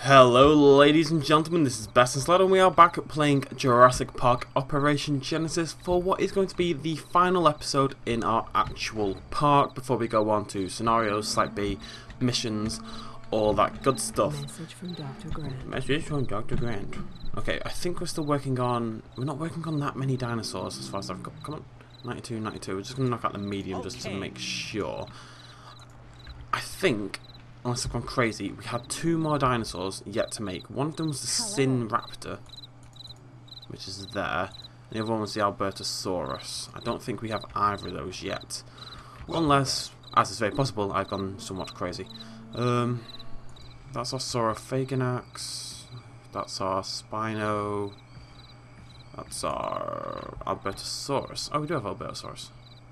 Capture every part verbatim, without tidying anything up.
Hello ladies and gentlemen, this is Best and Sled and we are back playing Jurassic Park Operation Genesis for what is going to be the final episode in our actual park before we go on to scenarios, Site B, missions, all that good stuff. Message from Doctor Grant. Message from Doctor Grant. Okay, I think we're still working on... We're not working on that many dinosaurs as far as I've got. Come on, ninety-two, ninety-two. We're just going to knock out the medium okay. just to make sure. I think... Unless I've gone crazy, we had two more dinosaurs yet to make. One of them was the Sin Raptor, which is there. And the other one was the Albertosaurus. I don't think we have either of those yet. Unless, as is very possible, I've gone somewhat crazy. Um, that's our Saurophaganax. That's our Spino. That's our Albertosaurus. Oh, we do have Albertosaurus.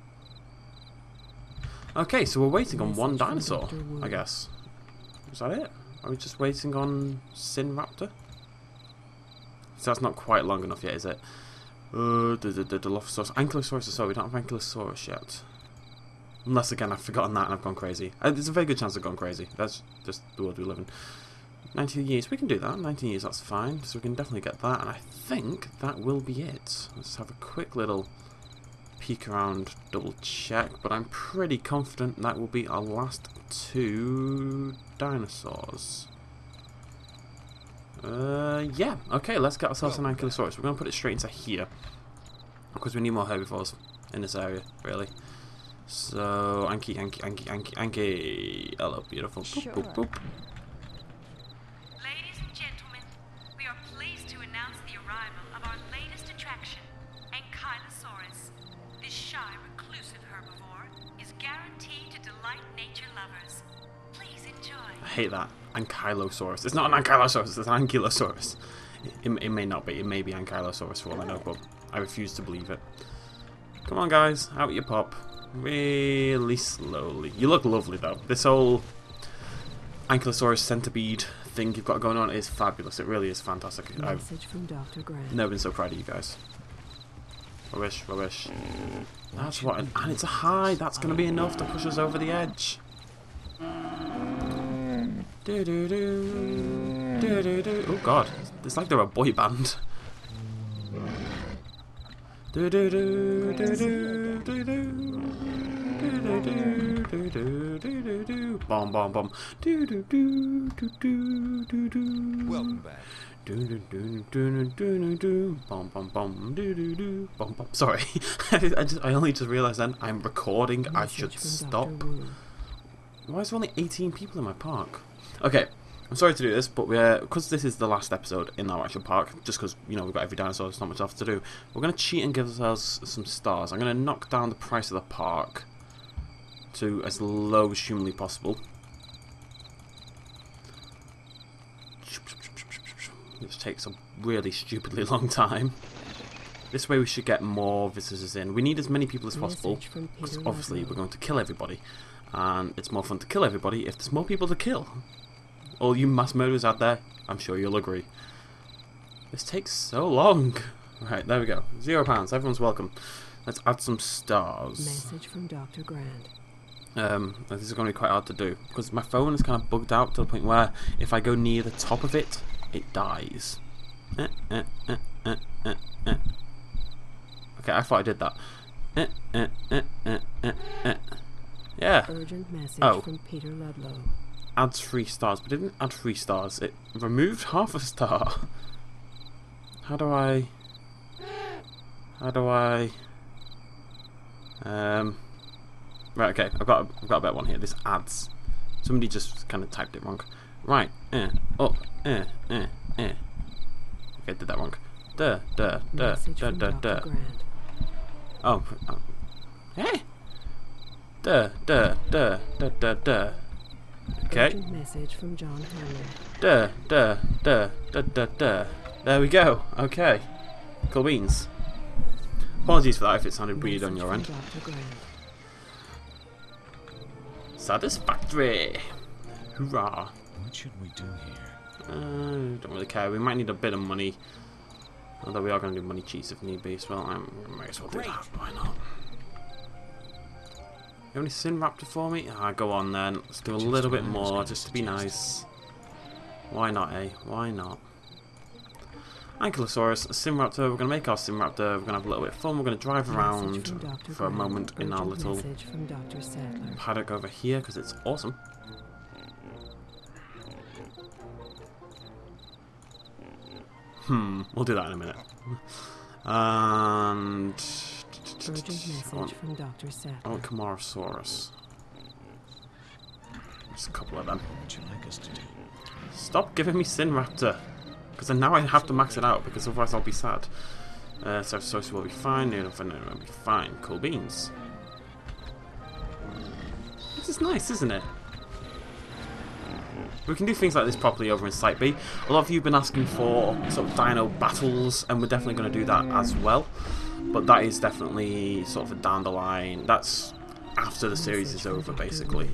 Okay, so we're waiting on one dinosaur, I guess. Is that it? Are we just waiting on Sin Raptor? So that's not quite long enough yet, is it? Uh, the the the Dilophosaurus, Ankylosaurus. So we don't have Ankylosaurus yet. Unless again I've forgotten that and I've gone crazy. Uh, there's a very good chance I've gone crazy. That's just the world we live in. nineteen years, we can do that. nineteen years, that's fine. So we can definitely get that. And I think that will be it. Let's have a quick little peek around, double check, but I'm pretty confident that will be our last two dinosaurs. Uh, yeah, okay, let's get ourselves an Ankylosaurus. We're going to put it straight into here, because we need more herbivores in this area, really. So, Anky, Anky, Anky, Anky, Anky. Hello, beautiful. Boop, Sure. boop, boop. Ladies and gentlemen, we are pleased to announce the arrival of our latest attraction, Ankylosaurus. This shy, reclusive herbivore is guaranteed to delight nature lovers. Please enjoy. I hate that. Ankylosaurus. It's not an Ankylosaurus, it's an Ankylosaurus. It, it may not be. It may be Ankylosaurus for all I know, but I refuse to believe it. Come on, guys. Out you pop. Really slowly. You look lovely, though. This whole Ankylosaurus centipede thing you've got going on is fabulous. It really is fantastic. I've Message from Doctor Grant. never been so proud of you guys. Rubbish, rubbish. That's what, and it's a high. That's going to be enough to push us over the edge. Do do do do do do. Oh God, it's like they're a boy band. Do do do do do do do do do do do do do. Bomb bomb bomb. Do do do do do do do. Welcome back. Do do do do do do do. Bom bom bom. Do do do. Bom bom. Sorry, I just I only just realised then I'm recording. I should stop. Why is there only eighteen people in my park? Okay, I'm sorry to do this, but we're because this is the last episode in our actual park. Just because you know we've got every dinosaur, there's not much else to do. We're gonna cheat and give ourselves some stars. I'm gonna knock down the price of the park to as low as humanly possible. Which takes a really stupidly long time. This way we should get more visitors in. We need as many people as possible, because obviously we're going to kill everybody. And it's more fun to kill everybody if there's more people to kill. All you mass murderers out there, I'm sure you'll agree. This takes so long. Right, there we go. Zero pounds, everyone's welcome. Let's add some stars. Message from Doctor Grant. Um, this is going to be quite hard to do, because my phone is kind of bugged out to the point where if I go near the top of it, it dies. Eh, eh, eh, eh, eh, eh. Okay, I thought I did that. Eh, eh, eh, eh, eh, eh. Yeah. Urgent message Oh. from Peter Ludlow. Adds three stars, but it didn't add three stars. It removed half a star. How do I... How do I... Um... Right, okay, I've got a, I've got a better one here. This adds. Somebody just kind of typed it wrong. Right, eh, up, eh, eh, eh. Okay, did that wrong. Duh, duh, duh, Message duh, from duh, Doctor duh. Grant. Oh, oh. Eh? Duh, duh, duh, duh, duh, duh. Okay. Urgent message from John Hanley. Duh, duh, duh, duh, duh, duh. There we go. Okay. Cool beans. Apologies for that if it sounded weird on Message your from end. Doctor Grant. Satisfactory. Hurrah. What should we do here? Uh, don't really care. We might need a bit of money. Although we are going to do money cheats if need be as well. I might as well do that. Why not? You have any Sin Raptor for me? Ah, go on then. Let's do a little bit more just to be nice. Why not, eh? Why not? Ankylosaurus, a Simraptor. We're going to make our Simraptor. We're going to have a little bit of fun. We're going to drive around for a moment in our little paddock over here because it's awesome. Hmm, we'll do that in a minute. And Urgent message from Doctor Sattler. I want Camarasaurus. Just a couple of them. What would you like us to do? Stop giving me Sinraptor, because then now I have to max it out because otherwise I'll be sad. Uh, Ceratosaurus will be fine. Neophenolus will be fine. Cool beans. This is nice, isn't it? We can do things like this properly over in Site B. A lot of you have been asking for sort of dino battles, and we're definitely going to do that as well. But that is definitely sort of a down the line. That's after the series is over, basically.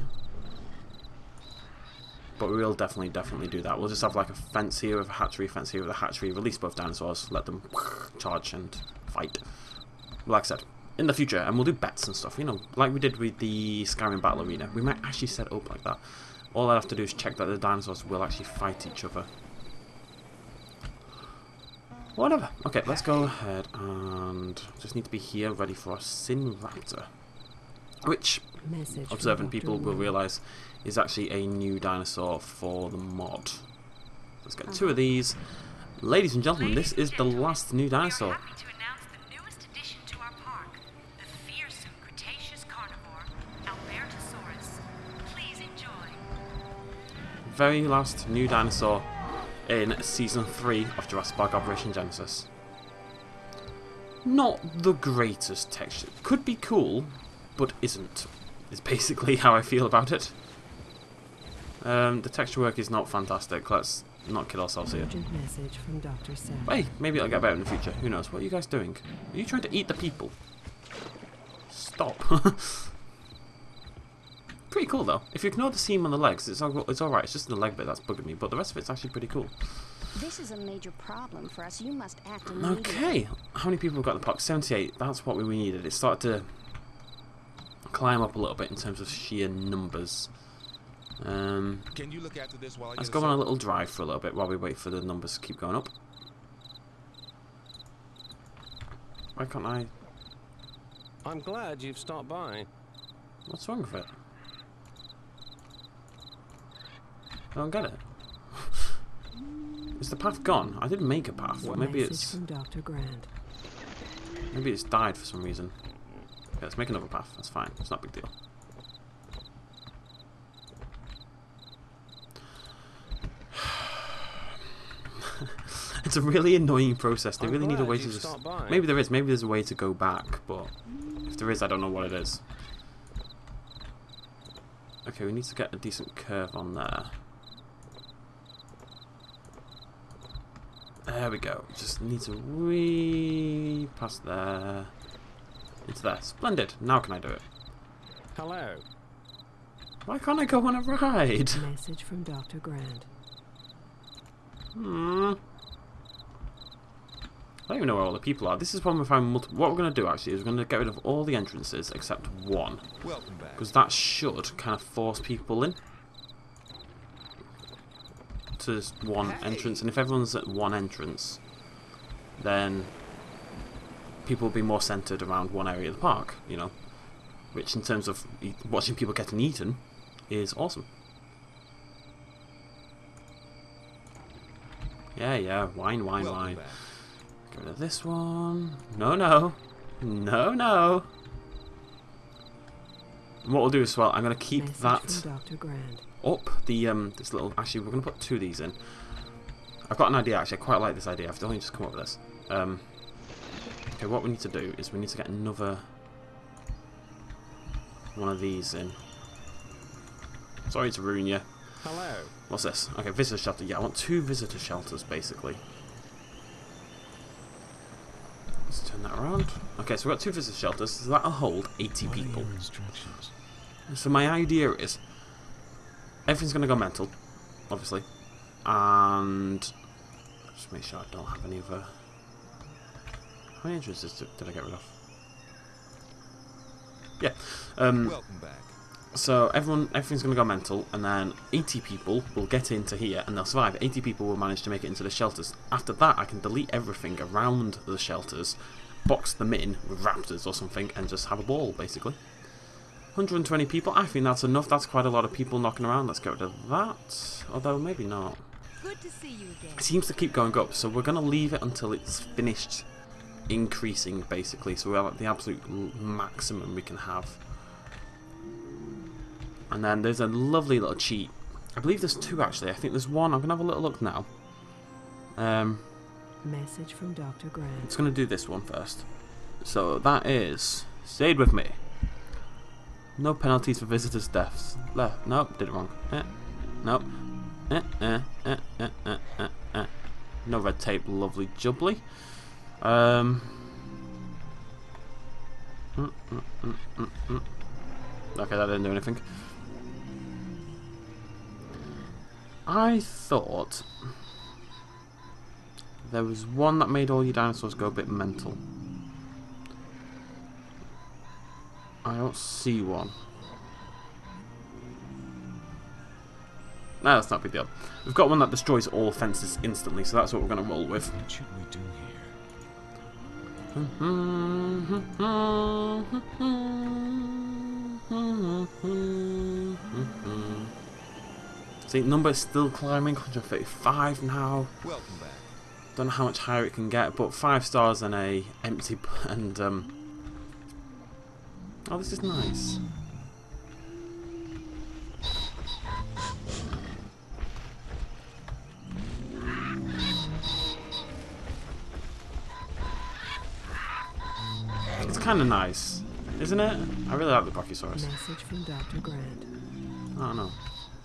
But we will definitely, definitely do that. We'll just have like a fence here with a hatchery, fence here with a hatchery, release both dinosaurs, let them charge and fight. Like I said, in the future, and we'll do bets and stuff, you know, like we did with the Skyrim Battle Arena. We might actually set it up like that. All I have to do is check that the dinosaurs will actually fight each other. Whatever. Okay, let's go ahead and just need to be here ready for our Sinraptor. Which, Message observant people will realise is actually a new dinosaur for the mod. Let's get two of these. Ladies and gentlemen, this is the last new dinosaur. We are happy to announce the newest addition to our park, the fearsome Cretaceous carnivore, Albertosaurus. Please enjoy. Very last new dinosaur in season three of Jurassic Park Operation Genesis. Not the greatest texture. Could be cool, but isn't. Is basically how I feel about it. Um, the texture work is not fantastic. Let's not kid ourselves here. Urgent message from Doctor Sattler. Hey, maybe it'll get better in the future. Who knows? What are you guys doing? Are you trying to eat the people? Stop. Pretty cool though. If you ignore the seam on the legs, it's all, it's alright. It's just the leg bit that's bugging me, but the rest of it's actually pretty cool. This is a major problem for us. You must act immediately. Okay. How many people have got the pox? seventy-eight. That's what we needed. It started to climb up a little bit in terms of sheer numbers. Um, Can you look after this while I let's get go a on a sec? little drive for a little bit while we wait for the numbers to keep going up. Why can't I? I'm glad you've stopped by. What's wrong with it? I don't get it. Is the path gone? I didn't make a path. Or maybe Message it's from Doctor Grant. maybe it's died for some reason. Okay, let's make another path. That's fine. It's not a big deal. It's a really annoying process. They I'm really need a glad way to you've just... stopped by. Maybe there is. Maybe there's a way to go back, but if there is, I don't know what it is. Okay, we need to get a decent curve on there. There we go. Just need to wee past there. Into there. Splendid. Now can I do it? Hello. Why can't I go on a ride? Message from Doctor Grant. Hmm. I don't even know where all the people are. This is when we find multiple. What we're going to do actually is we're going to get rid of all the entrances except one. Welcome back. Because that should kind of force people in to just one Hey. entrance. And if everyone's at one entrance, then people will be more centred around one area of the park, you know. Which in terms of e watching people getting eaten is awesome. Yeah, yeah, wine, wine, Welcome wine. back. Get rid of this one. No, no. No, no. And what we'll do is, well, I'm going to keep Message that from Doctor Grant. up. The, um, this little... Actually, we're going to put two of these in. I've got an idea, actually. I quite like this idea. I've only just come up with this. Um, okay, what we need to do is we need to get another one of these in. Sorry to ruin you. Hello. What's this? Okay, visitor shelter. Yeah, I want two visitor shelters, basically. Let's turn that around. Okay, so we've got two visitor shelters, so that'll hold eighty What are people. your instructions? So my idea is, everything's going to go mental, obviously. And just make sure I don't have any other... How many entrances did, did I get rid of? Yeah. Um, Welcome back. So everyone, everything's going to go mental, and then eighty people will get into here, and they'll survive. eighty people will manage to make it into the shelters. After that, I can delete everything around the shelters, box them in with raptors or something, and just have a ball, basically. one hundred twenty people, I think that's enough. That's quite a lot of people knocking around. Let's get rid of that. Although, maybe not. Good to see you again. It seems to keep going up, so we're going to leave it until it's finished increasing, basically. So we're at the absolute maximum we can have. And then there's a lovely little cheat. I believe there's two, actually. I think there's one. I'm going to have a little look now. Um, Message from Doctor Grant. it's going to do this one first. So that is... Stayed with me. No penalties for visitors' deaths. Left. Nope, did it wrong. Eh. Nope. Eh, eh, eh, eh, eh, eh, eh. No red tape, lovely jubbly. Um. Mm, mm, mm, mm, mm. Okay, that didn't do anything. I thought there was one that made all your dinosaurs go a bit mental. I don't see one. No, that's not a big deal. We've got one that destroys all fences instantly, so that's what we're going to roll with. What should we do here? See, number is still climbing, one hundred thirty-five now. Welcome back. Don't know how much higher it can get, but five stars and a empty p and um. Oh, this is nice. It's kind of nice, isn't it? I really like the Brachiosaurus. Message from Doctor Grant. I don't know.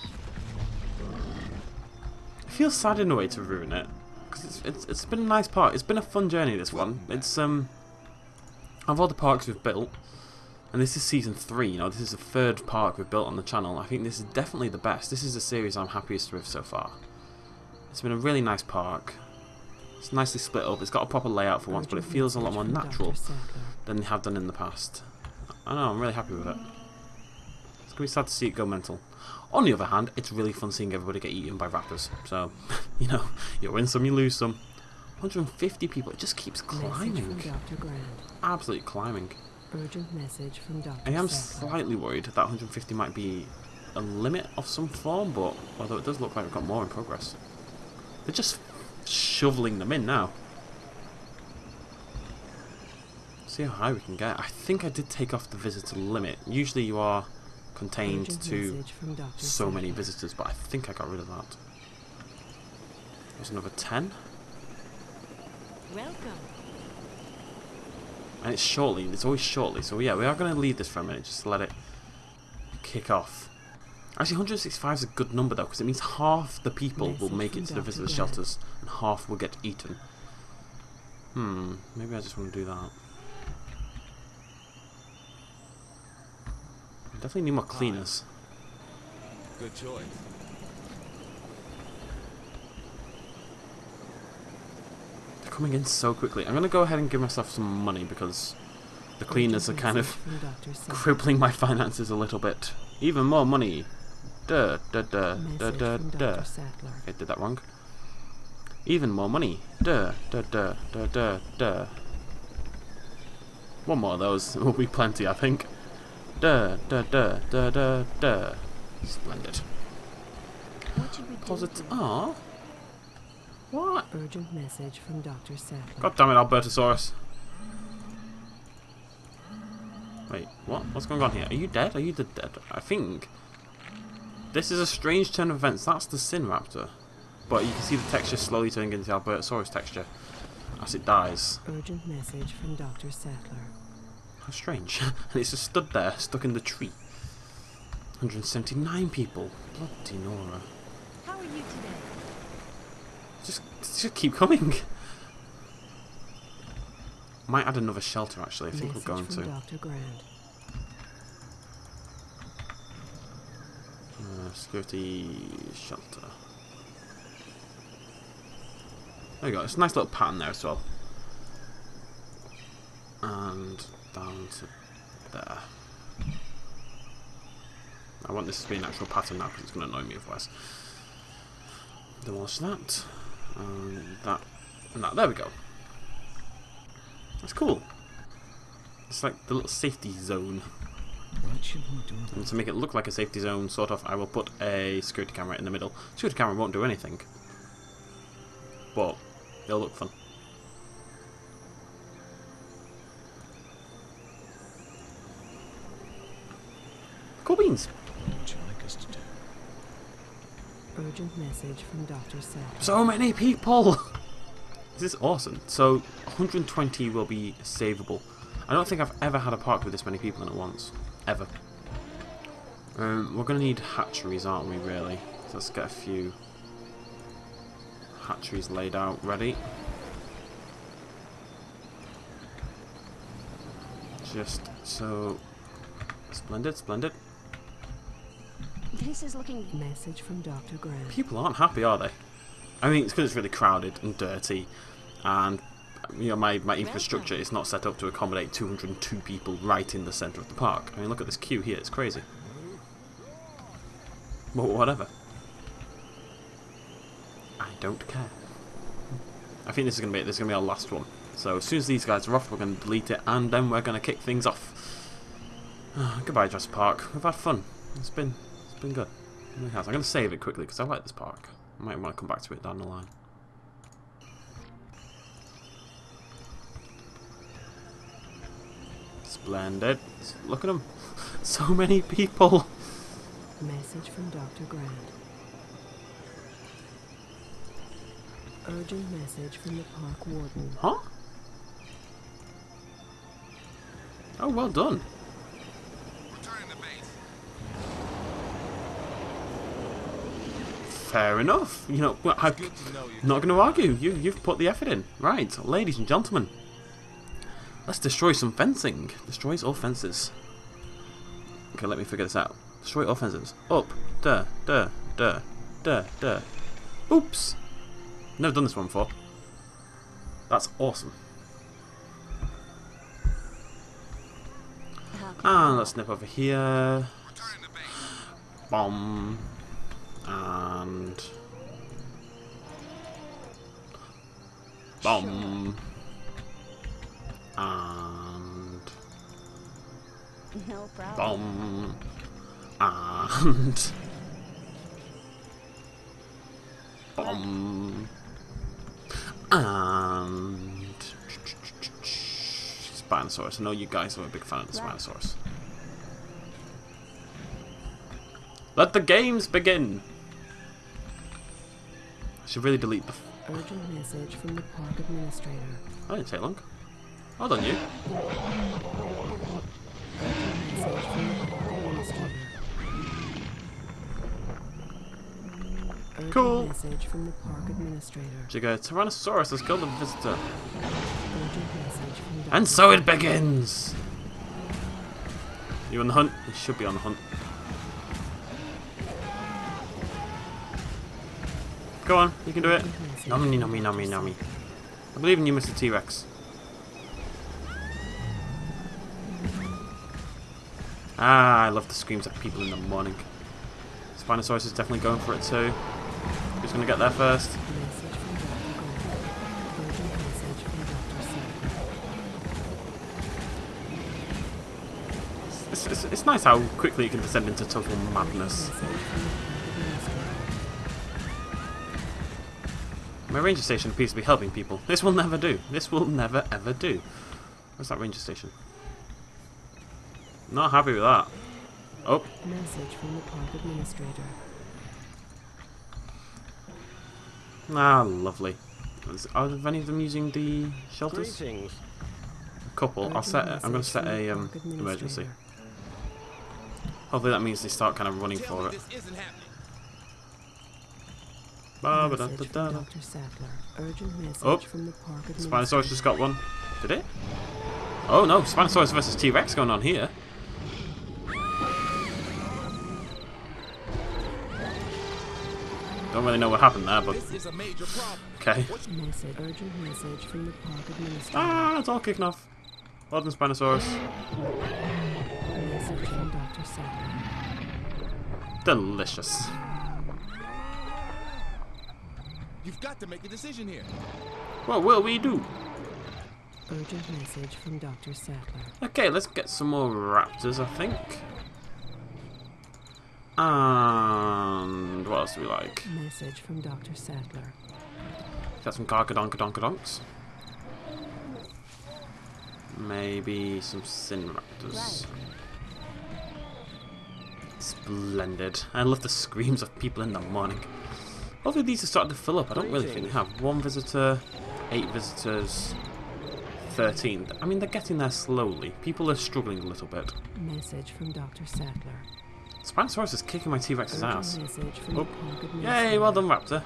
It feels sad in a way to ruin it, because it's, it's it's been a nice park. It's been a fun journey. This one. It's um. Of all the parks we've built, and this is season three. You know, this is the third park we've built on the channel. I think this is definitely the best. This is the series I'm happiest with so far. It's been a really nice park. It's nicely split up. It's got a proper layout for once, but it feels a lot more natural than they have done in the past. I know, I'm really happy with it. It's going to be sad to see it go mental. On the other hand, it's really fun seeing everybody get eaten by raptors. So, you know, you win some, you lose some. one hundred fifty people, it just keeps climbing. Message from Doctor Grant. Absolutely climbing. Urgent message from Doctor I am Sackler. slightly worried that one hundred fifty might be a limit of some form, but although it does look like we've got more in progress. They're just shoveling them in now. See how high we can get. I think I did take off the visitor limit. Usually you are contained Urgent to message from Doctor so many Sackler. visitors, but I think I got rid of that. There's another ten. Welcome. And it's shortly, it's always shortly, so yeah, we are going to leave this for a minute, just to let it kick off. Actually, one hundred sixty-five is a good number though, because it means half the people will Message make from it to the Doctor visitor Grant. shelters, and half will get eaten. Hmm, maybe I just want to do that. I definitely need more cleaners. Good choice. They're coming in so quickly. I'm going to go ahead and give myself some money, because the cleaners are Urgent kind of message from Doctor Sackler. crippling my finances a little bit. Even more money. Duh, duh, duh, duh, Message duh, from duh. Doctor Sackler. Okay, did that wrong. Even more money. Duh, duh, duh, duh, duh, duh. One more of those will be plenty, I think. Duh, duh, duh, duh, duh, duh. Splendid. What should we do? Positive. here? Aww. What? Urgent message from Doctor Sackler. God damn it, Albertosaurus. Wait, what? What's going on here? Are you dead? Are you the dead? I think. This is a strange turn of events. That's the Sinraptor. But you can see the texture slowly turning into the Albertosaurus texture as it dies. Urgent message from Doctor Sackler. How strange. And it's just stood there, stuck in the tree. one hundred seventy-nine people. Bloody Nora. How are you today? Just, just keep coming. Might add another shelter actually, I think Message we're going from to. Doctor Grant. Uh, security shelter. There we go, it's a nice little pattern there as well. And down to there. I want this to be an actual pattern now because it's going to annoy me otherwise. Demolish that. And that. And that. There we go. That's cool. It's like the little safety zone. What should we do about And to make it look like a safety zone, sort of, I will put a security camera in the middle. Security camera won't do anything. But it'll look fun. Cool beans. What would you like us to do? Urgent message from Doctor Sattler. So many people! This is awesome. So, one hundred twenty will be savable. I don't think I've ever had a park with this many people in it once. Ever. Um, we're going to need hatcheries, aren't we, really? So let's get a few hatcheries laid out, ready. Just so... Splendid, splendid. This is looking... Message from Doctor Grant. People aren't happy, are they? I mean, it's because it's really crowded and dirty, and you know my, my infrastructure is not set up to accommodate two hundred and two people right in the centre of the park. I mean, look at this queue here; it's crazy. But whatever. I don't care. I think this is gonna be it. This is gonna be our last one. So as soon as these guys are off, we're gonna delete it, and then we're gonna kick things off. Goodbye, Jurassic Park. We've had fun. It's been it's been good. It really has. I'm gonna save it quickly because I like this park. I might want to come back to it down the line. Splendid. Look at them. So many people. Message from Doctor Grant. Urgent message from the park warden. Huh? Oh, well done. Fair enough. You know, well, I'm not going to argue. You, you've put the effort in. Right, ladies and gentlemen. Let's destroy some fencing. Destroys all fences. Okay, let me figure this out. Destroy all fences. Up. Duh. Duh. Duh. Duh. Duh. Oops. Never done this one before. That's awesome. And let's snip over here. Bomb. And bomb and No problem. bomb and bomb and Spinosaurus. I know you guys are a big fan of the Spinosaurus. Let the games begin. I should really delete the... F Urgent message from the park administrator. that didn't take long. Well done, you. Urgent message from the park administrator. Urgent Cool. message from the park administrator. Giga Tyrannosaurus has killed a visitor. Urgent message from Doctor And so it begins! You on the hunt? You should be on the hunt. Go on, you can do it. Nummy, nummy, nummy, nummy. I believe in you, Mister T-Rex. Ah, I love the screams at people in the morning. Spinosaurus is definitely going for it too. Who's going to get there first? Message from Doctor Grant. Urgent message from Doctor Sattler. It's, it's, it's nice how quickly it can descend into total madness. Message from the park administrator. My ranger station appears to be helping people. This will never do. This will never ever do. Where's that ranger station? Not happy with that. Oh, Message from the park administrator. ah, lovely. Is- Are any of them using the shelters? Greetings. A couple. I'll set. I'm going to set a um, emergency. Hopefully that means they start kind of running for it. Ba ba da da Message da. from Doctor Sattler. Urgent message Oh, from the park Spinosaurus administrator. just got one. Did it? Oh no, Spinosaurus versus T-Rex going on here. Don't really know what happened there, but This is a major problem. okay. Message. Urgent message from the park administrator. Ah, it's all kicking off. Well done, Spinosaurus. Message from Doctor Sattler. Delicious. You've got to make a decision here. What will we do? Urgent message from Doctor Sattler. Okay, let's get some more raptors, I think. And what else do we like? Message from Doctor Sattler. Got some gargadonkadonkodonks. Maybe some sin raptors. Splendid. I love the screams of people in the morning. Hopefully these are starting to fill up. I don't really think they have. One visitor, eight visitors, thirteen. I mean, they're getting there slowly. People are struggling a little bit. Message from Doctor Sattler. Spinosaurus is kicking my T-Rex's Urgent ass. message from Oh. the Park Yay, Administrator. well done, Raptor.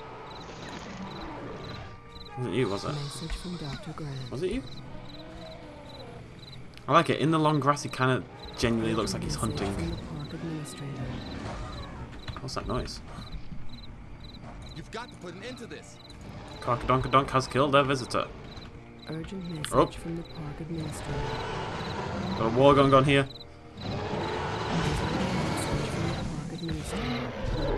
Wasn't you, was it? Message from Doctor Grant. Was it you? I like it. In the long grass, he kind of genuinely looks like he's Message hunting. from the Park Administrator. What's that noise? You've got to put an end to this. Karkadonkadonk has killed their visitor. Urgent message Oh. from the Park Administrator. Got a war going on here. Message from the Park Administrator.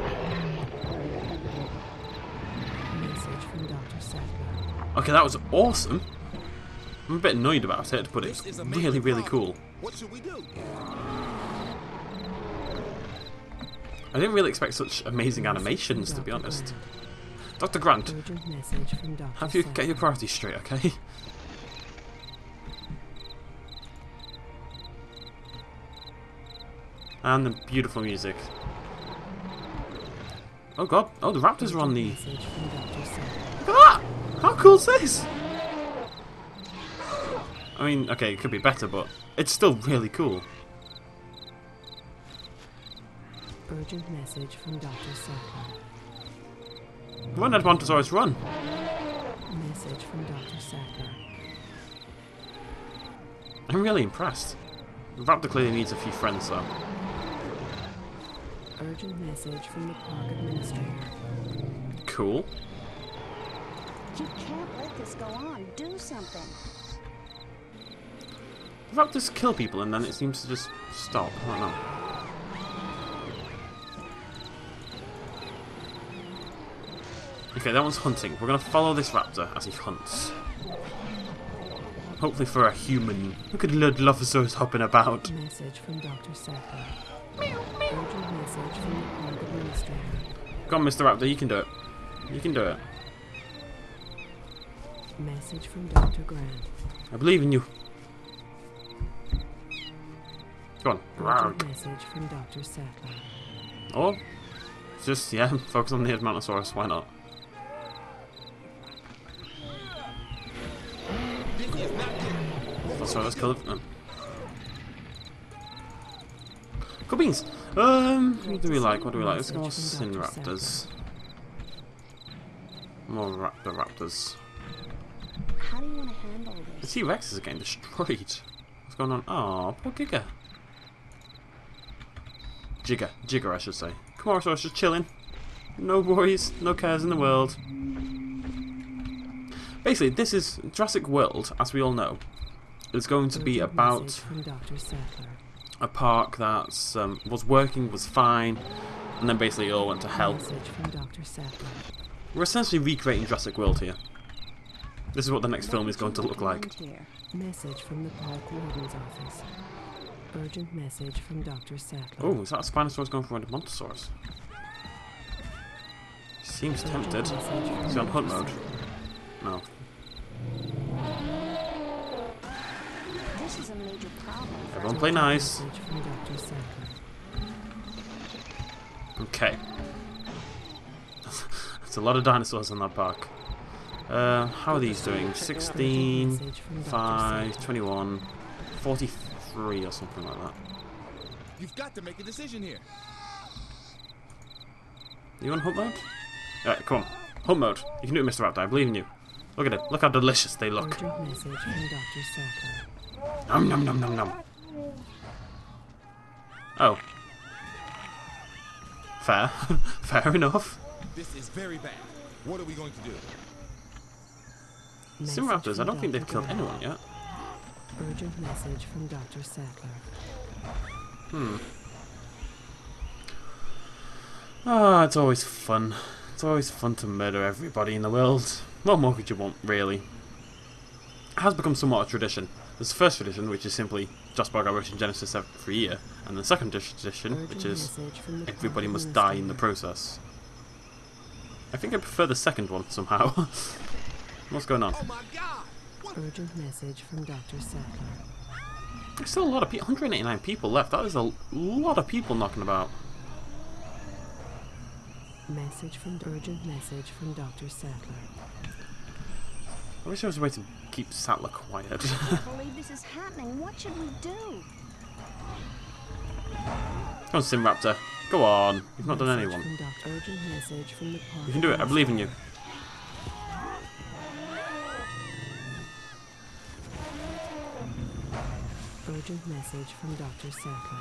Message from Doctor Sattler. Okay, that was awesome. I'm a bit annoyed about it, but This it's is a major really, really problem. cool. What should we do? I didn't really expect such amazing animations, to be honest. Doctor Grant, Urgent message from Doctor have you Sattler. get your priorities straight, okay? And the beautiful music. Oh god, oh the raptors are on the... Message from Doctor Sattler. Look at that! How cool is this? I mean, okay, it could be better, but it's still really cool. Urgent message from Doctor Sattler. Run, Edmontosaurus, run! Message from Doctor Sattler. I'm really impressed. The raptor clearly needs a few friends, though. Urgent message from the Park Administrator. Cool. You can't let this go on. Do something. Raptors kill people and then it seems to just stop. I don't know. Okay, that one's hunting. We're gonna follow this raptor as he hunts. Hopefully for a human. Look at little Dilophosaurus hopping about. Message from Doctor Sattler. Urgent message from the Park Administrator. Go on, Mister Raptor, you can do it. You can do it. Message from Doctor Grant. I believe in you. Go on. Urgent Rawr. message from Doctor Sattler. Or just, yeah, focus on the Edmontosaurus, why not? This is not good. That's right, let's kill it. Oh. Cool beans. Um, what do we like? What do we like? Let's go with Sin Raptors. More Raptor Raptors. How do you want to handle The this? T-Rex is getting destroyed. What's going on? Oh, poor Giga. Jigger. Jigger, I should say. Camorosaurus just chilling. No worries, no cares in the world. Basically, this is Jurassic World, as we all know. It's going to be Urgent about message from Doctor Sattler. a park that um, was working, was fine, and then basically it all went to hell. Message from Doctor Sattler. We're essentially recreating Jurassic World here. This is what the next film is going to look like. Here. Message from the Park Warden's office. Urgent message from Doctor Sattler. Oh, is that a Spinosaurus going for a Edmontosaurus? Seems Urgent tempted. message from Is he on hunt Doctor mode? No. This is a major problem. for Everyone us. play nice. Message from Doctor Sattler. Okay. That's a lot of dinosaurs in that park. Uh, how are these doing? sixteen, five, twenty-one, forty-three or something like that. You've got to make a decision here. You on hunt mode? Alright, come on. Hunt mode. You can do it, Mister Raptor. I believe in you. Look at it. Look how delicious they look. Urgent message from Doctor Sattler. Nom nom nom nom nom. Oh. Fair. Fair enough. This is very bad. What are we going to do? Message Raptors, I from don't think they've Doctor killed Grant. anyone yet. Urgent message from Doctor Sattler. Hmm. Ah, it's always fun. It's always fun to murder everybody in the world. What more could you want, really? It has become somewhat a tradition. There's the first tradition, which is simply just bug Russian Genesis every year, and the second tradition, which is everybody must die in the process. I think I prefer the second one somehow. What's going on? Oh my God! Urgent message from Doctor Sattler. There's still a lot of people. one hundred eighty-nine people left. That is a lot of people knocking about. Message from urgent message from Doctor Sattler. I wish there was a way to keep Sattler quiet. I can't believe this is happening. What should we do? Come on, Simraptor. Go on. You've not done Message anyone. from Doc- urgent message from the park You can do it. I believe in you. Urgent message from Doctor Sattler.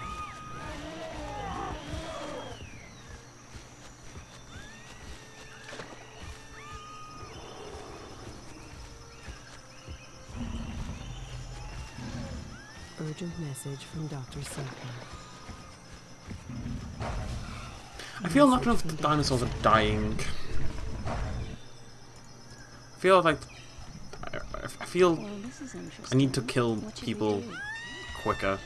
Urgent message from Doctor Sattler. I feel not enough dinosaurs are dying. I feel like I, I feel Well, this is I interesting. need to kill What should we people do? quicker.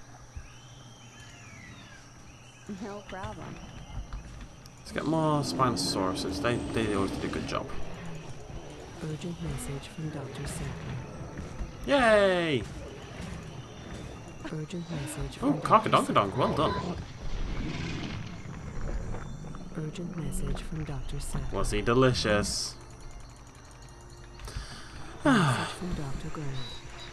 No problem. Let's get more Spinosauruses. They they always did a good job. Urgent message from Doctor Sattler. Yay! Urgent message Oh, from Doctor Carcadonkadonk, well done. Urgent message from Doctor Sattler. Was he delicious? Message from Doctor Grant.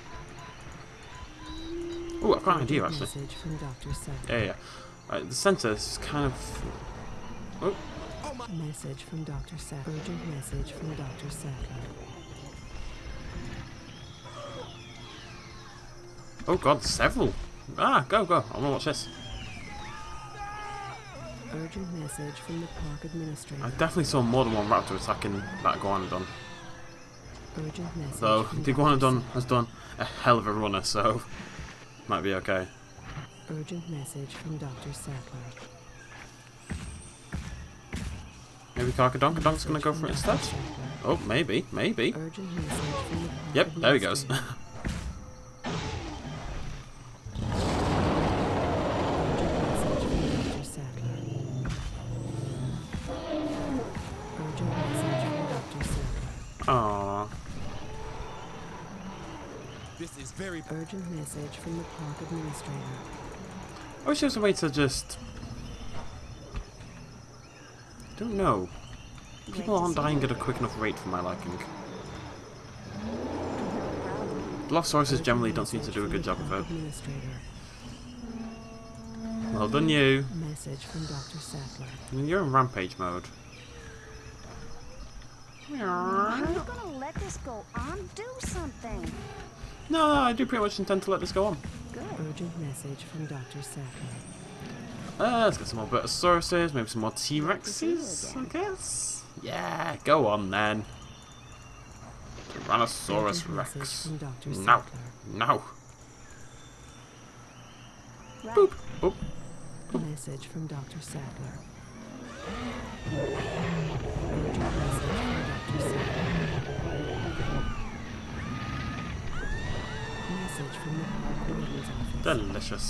Oh, I've got an idea Urgent actually. Message from Doctor Sattler. Yeah, yeah. Right, the centre is kind of. Oh, Message from Doctor Sattler. Urgent message from Doctor Sattler. oh God, several. Ah, go, go. I want to watch this. Urgent message from the park administrator. I definitely saw more than one raptor attacking that iguanodon. Urgent message Though from the Doctor iguanodon Sattler. has done a hell of a runner, so might be okay. Urgent message from Doctor Sattler. Maybe Carcadonkadonk's gonna go for it instead. Message from Doctor Sattler. Oh, maybe, maybe. Urgent message from the park Yep, there he goes. administrator. Urgent message from Doctor Sattler. Aww. This is very. Urgent message from the park administrator. I wish there was a way to just. Don't know. People aren't dying at a quick enough rate for my liking. Dilophosaurus generally don't seem to do a good job of it. Administrator. Well done, you. Message from Doctor Sattler. I mean, you're in rampage mode. Are you gonna let this go on? Do something. No, no, I do pretty much intend to let this go on. Good. Urgent message from Doctor Sattler. Uh, let's get some more Bertosauruses, maybe some more T-Rexes, I guess? Yeah, go on then. Tyrannosaurus Urgent message Rex. from Doctor No. Sattler. No. Right. Boop. Boop. Message from Doctor Sattler. Urgent message from Doctor Sattler. Message from the park warden's office. Delicious.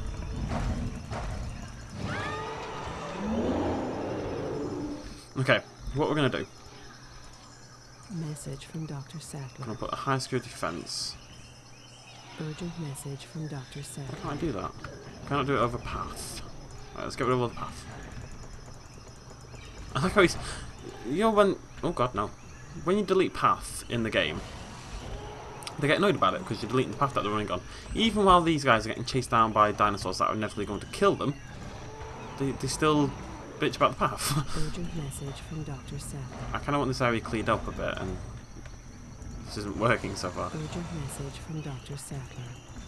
Okay, what we're gonna do? Message from Doctor I'm Sattler. gonna put a high security fence. Urgent message from Doctor Why Sattler. can't I do that? Can I do it over path? Right, let's get rid of all the path. I like how he's. You know when. Oh god, no. When you delete path in the game, they get annoyed about it because you're deleting the path that they're running on. Even while these guys are getting chased down by dinosaurs that are inevitably going to kill them, they, they still bitch about the path. Urgent message from Doctor Sattler. I kind of want this area cleared up a bit, and this isn't working so far. Urgent message from Doctor Sattler.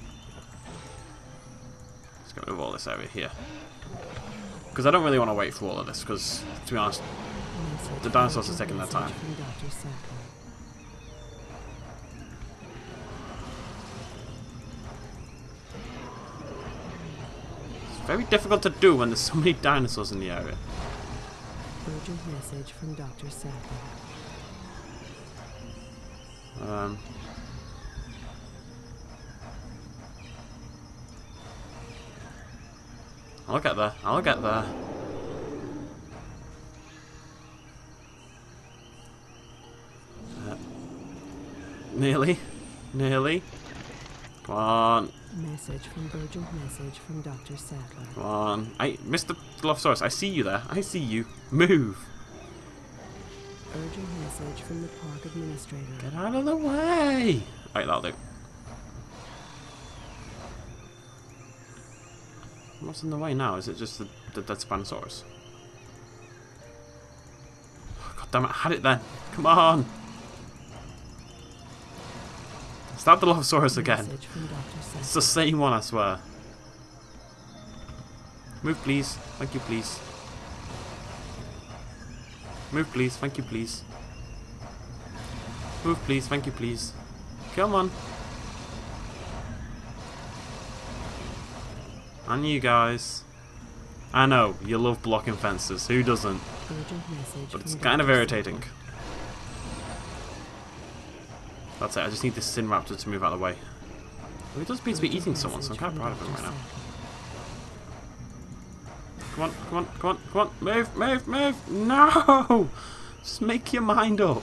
Let's get rid of all this area here. Because I don't really want to wait for all of this, because, to be honest, Message The dinosaurs are urgent taking their message time. From Doctor Sattler. it's very difficult to do when there's so many dinosaurs in the area. Urgent message from Doctor Sattler. Um. I'll get there. I'll get there. Uh, nearly. Nearly. Come on. Message from urgent message from Doctor Sattler. Come on. I, Mister Dilophosaurus, I see you there. I see you. Move. Urgent message from the park administrator. Get out of the way. Right, that'll do. What's in the way now? Is it just the, the dead Spinosaurus? God damn it, I had it then. Come on. Stab the Dilophosaurus again. Message from Doctor Sattler. It's the same one, I swear. Move, please. Thank you, please. Move, please. Thank you, please. Move, please. Thank you, please. Come on. And you guys. I know, you love blocking fences. Who doesn't? Urgent message But it's from kind of Doctor irritating. That's it. I just need this Sin Raptor to move out of the way. Well, he does appear to be eating someone, so I'm kind of proud of him right now. Come on, come on, come on, come on. Move, move, move. No! Just make your mind up.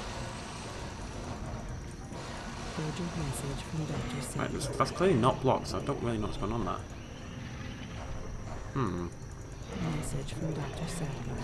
Urgent message from Doctor Sattler. Right, that's, that's clearly not blocked, so I don't really know what's going on there. Hmm. Message from Doctor Sattler.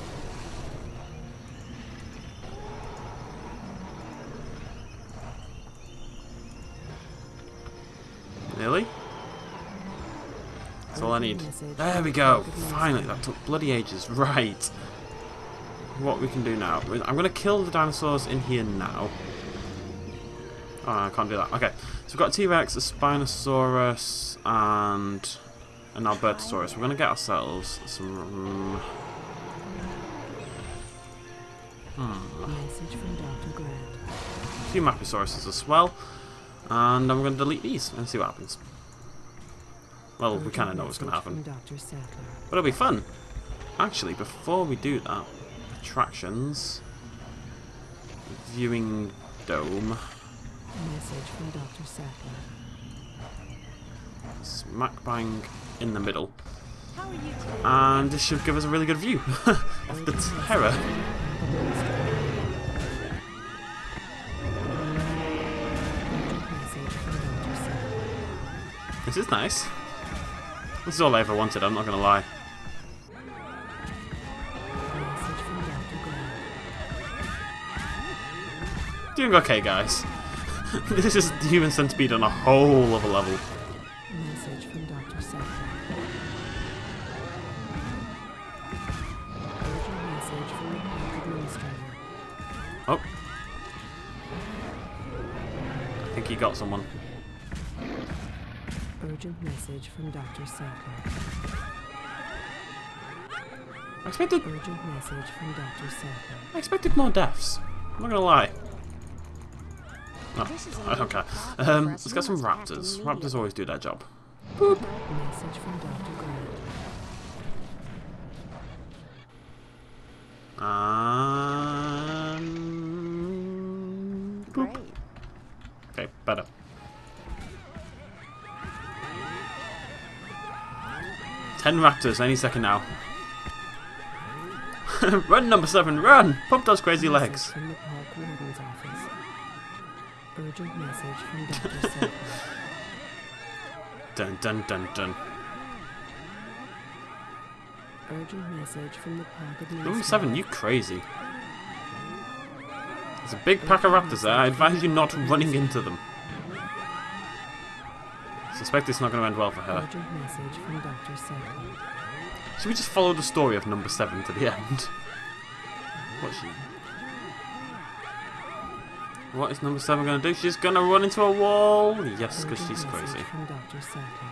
Nearly? That's all I need. There we go. Finally, that took bloody ages. Right. What we can do now. I'm going to kill the dinosaurs in here now. Oh, I can't do that. Okay. So we've got a T-Rex, a Spinosaurus, and an Albertosaurus. We're going to get ourselves some... Hmm. Message from Doctor Grant. A few Mappisauruses as well. And I'm going to delete these and see what happens. Well, we kind of know what's going to happen. Doctor Sattler. But it'll be fun. Actually, before we do that, attractions, viewing dome, Message from Doctor Sattler. smack bang in the middle, How are you today? and this should give us a really good view of the terror. Message from Doctor Sattler. This is nice. This is all I ever wanted, I'm not going to lie. Message from Doctor Grant. Doing okay, guys. This is Human Centipede on a whole other level. Message from Doctor Sattler. Urgent message from the park administrator. Oh. I think he got someone. Urgent message from Doctor Sattler. I expected, Urgent message from Doctor Sattler. I expected more deaths. I'm not going to lie. No, This is a I don't care. problem Um, for us. let's get some We must act raptors. immediately. Raptors always do their job. Message from Doctor Grant. Um, boop. Great. Okay, better. Ten raptors any second now. Run, number seven, run! Pump those crazy Message legs. from the park warden's office. Urgent message from Doctor Sattler. Dun dun dun dun. Urgent message from the park administrator. Number seven, you crazy. There's a big pack of raptors there. I advise you not running into them. Suspect it's not going to end well for her. Urgent message from Doctor Sattler. Should we just follow the story of number seven to the end? What's she? What is number seven going to do? She's going to run into a wall. Yes, because Urgent she's message crazy. from Doctor Sattler.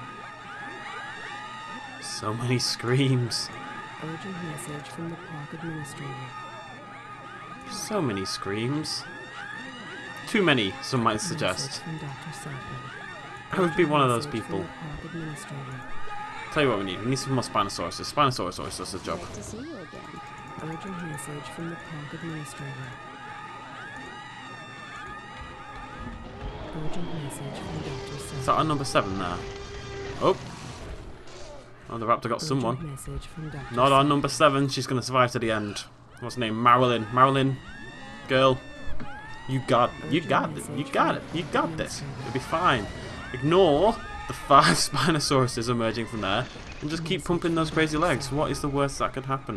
So many screams. Urgent message from the park administrator. So many screams. Too many, some might Message suggest. from Doctor Sattler. I would be one of those Message from people. the park administrator. Tell you what we need. We need some more Spinosauruses. Spinosaurus always does the job. Great to see you again. Urgent message from the park administrator. Urgent message from Doctor Is Seth. that our number seven there? Oh. Oh, the raptor got Urgent someone. message from Doctor Not our Seth. number seven. She's going to survive to the end. What's her name? Marilyn. Marilyn. Girl. You got You got it. You got it. You got this. It'll be fine. Ignore the five Spinosauruses emerging from there. And just keep pumping those crazy legs. What is the worst that could happen?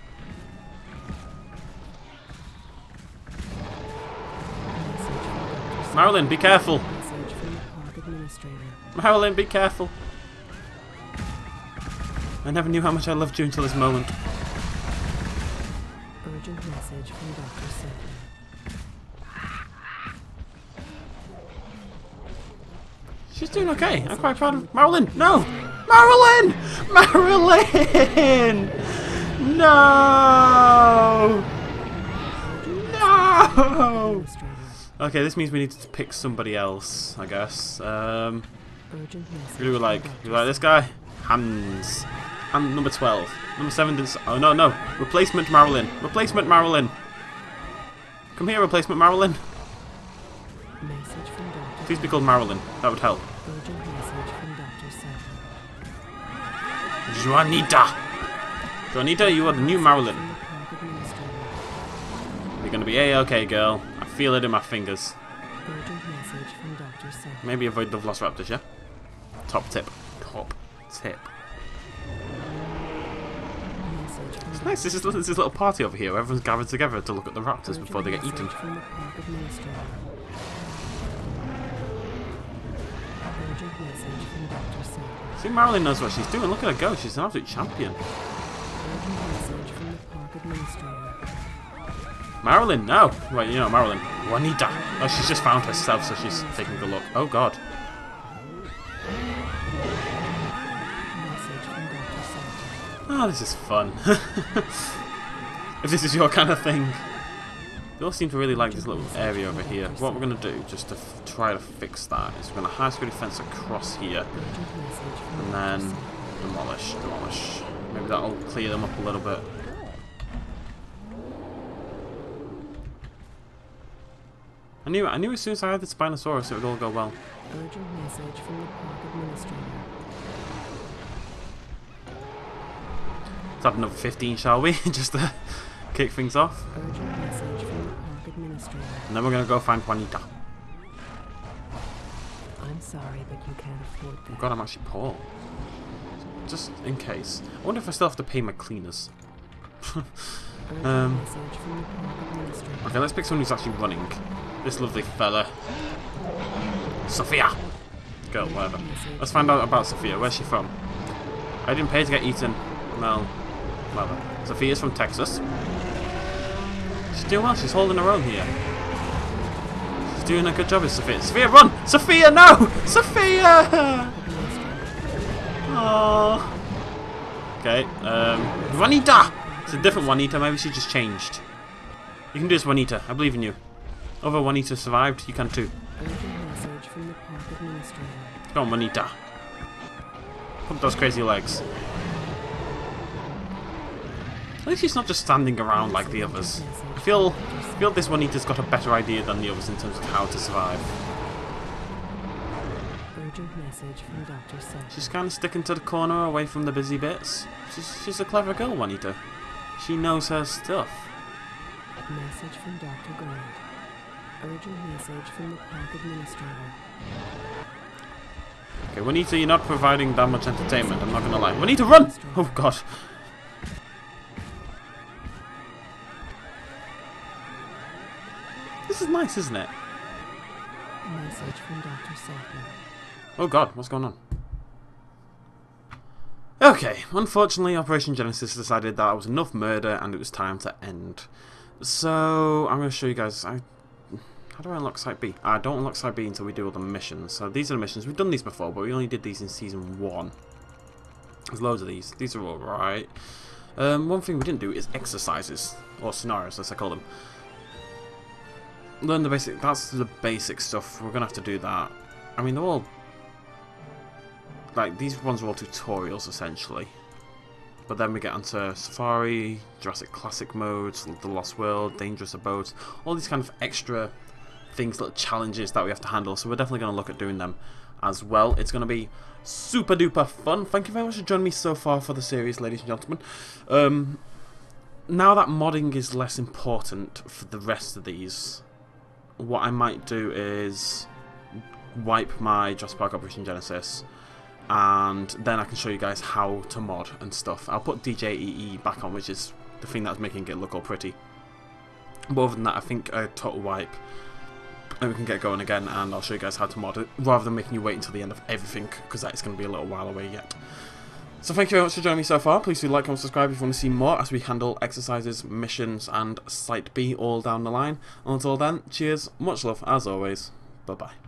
Marilyn, be careful. Message from the park administrator. Marilyn, be careful. I never knew how much I loved you until this moment. Urgent message from Doctor Seth. She's doing okay. I'm quite proud of Marilyn. No! Marilyn! Marilyn! No! No! Okay, this means we need to pick somebody else, I guess. Um, Urgent message. who do we like? from Do we like this guy? Hans. Hand number twelve. Number seven didn't. s- Oh, no, no. Replacement Marilyn. Replacement Marilyn. Come here, replacement Marilyn. Message from Doctor Please be called Marilyn. That would help. Urgent message from Doctor Seth. Juanita. Juanita, you are the new Marilyn. From the park administrator. You're gonna be A-okay, girl. I feel it in my fingers. Urgent message from Doctor Seth. Maybe avoid the Velociraptors, yeah? Top tip. Top tip. Message from It's nice. This is this is a little party over here. Where everyone's gathered together to look at the raptors before they get Urgent eaten. message from the park administrator. Urgent message from Doctor Seth. See, Marilyn knows what she's doing. Look at her go. She's an absolute champion. Urgent message from the park administrator. Marilyn, no. Wait, you know Marilyn. Juanita. Oh, she's just found herself, so she's taking a look. Oh God. Message from Doctor Seth. Oh, this is fun. If this is your kind of thing. They all seem to really like this little area over here. What we're going to do, just to f try to fix that, is we're going to high security fence across here. Urgent message from And Doctor then Seth. demolish, demolish. Maybe that'll clear them up a little bit. I knew I knew as soon as I had the Spinosaurus it would all go well. Urgent message from the park administrator. Let's add another fifteen, shall we? Just to kick things off. Urgent message from the park administrator. And then we're going to go find Juanita. I'm sorry, but you can't afford Oh that. God, I'm actually poor. Just in case. I wonder if I still have to pay my cleaners. Urgent um, message from the park administrator. Okay, let's pick someone who's actually running. This lovely fella. Sophia! Girl, whatever. Let's find out about Sophia. Where's she from? I didn't pay to get eaten. Well, whatever. Sophia's from Texas. She's doing well. She's holding her own here. She's doing a good job, is Sophia. Sophia, run! Sophia, no! Sophia! Oh. Okay, um, Juanita! It's a different Juanita. Maybe she just changed. You can do this, Juanita. I believe in you. Other Juanita survived. You can too. Urgent message from the park administrator. Come on, Juanita. Pump those crazy legs. At least she's not just standing around like the others. I feel, I feel this Juanita's got a better idea than the others in terms of how to survive. Urgent message from Doctor Seth. She's kind of sticking to the corner away from the busy bits. She's, she's a clever girl, Juanita. She knows her stuff. Message from Doctor Grant. Urgent message from the park administrator. Okay, Juanita, you're not providing that much entertainment, I'm not gonna lie. Juanita, run! Oh God. This is nice, isn't it? Message from Doctor Seth. Oh God, what's going on? Okay, unfortunately Operation Genesis decided that it was enough murder and it was time to end. So, I'm going to show you guys... I, how do I unlock Site B? I don't unlock Site B until we do all the missions. So these are the missions. We've done these before, but we only did these in Season one. There's loads of these. These are alright. Um, one thing we didn't do is exercises. Or scenarios, as I call them. Learn the basic... That's the basic stuff. We're going to have to do that. I mean, they're all... Like, these ones are all tutorials, essentially. but then we get onto Safari, Jurassic Classic modes, The Lost World, Dangerous Abodes, all these kind of extra things, little challenges that we have to handle, so we're definitely going to look at doing them as well. It's going to be super duper fun. Thank you very much for joining me so far for the series, ladies and gentlemen. Um, now that modding is less important for the rest of these, what I might do is wipe my Jurassic Park Operation Genesis, and then I can show you guys how to mod and stuff. I'll put D J E E back on, which is the thing that's making it look all pretty. But other than that, I think a total wipe, and we can get going again, and I'll show you guys how to mod it, rather than making you wait until the end of everything, because that is going to be a little while away yet. So thank you very much for joining me so far. Please do like, comment, subscribe if you want to see more as we handle exercises, missions, and Site B all down the line. And until then, cheers, much love, as always, bye-bye.